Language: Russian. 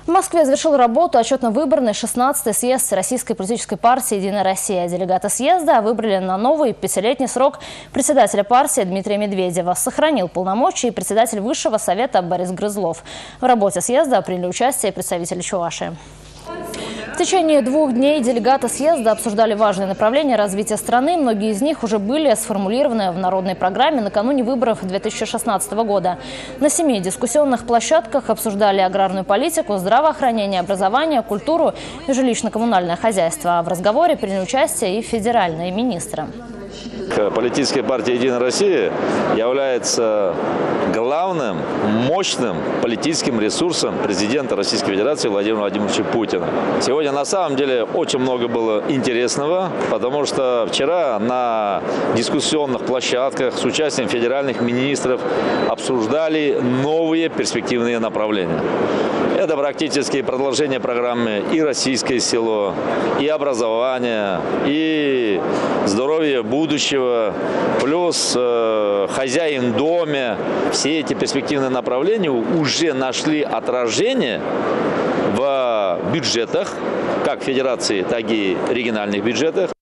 В Москве завершил работу отчетно-выборный 16-й съезд Российской политической партии «Единая Россия». Делегаты съезда выбрали на новый 5-летний срок председателя партии Дмитрия Медведева. Сохранил полномочия и председатель Высшего совета Борис Грызлов. В работе съезда приняли участие представители Чувашии. В течение 2 дней делегаты съезда обсуждали важные направления развития страны. Многие из них уже были сформулированы в народной программе накануне выборов 2016 года. На 7 дискуссионных площадках обсуждали аграрную политику, здравоохранение, образование, культуру и жилищно-коммунальное хозяйство. А в разговоре приняли участие и федеральные министры. Политическая партия «Единая Россия» является главным, мощным политическим ресурсом президента Российской Федерации Владимира Владимировича Путина. Сегодня на самом деле очень много было интересного, потому что вчера на дискуссионных площадках с участием федеральных министров обсуждали новые перспективные направления. Это практически продолжение программы и «Российское село», и образование, и здоровье будущего, плюс хозяин в доме. Все эти перспективные направления уже нашли отражение в бюджетах, как федерации, так и региональных бюджетах.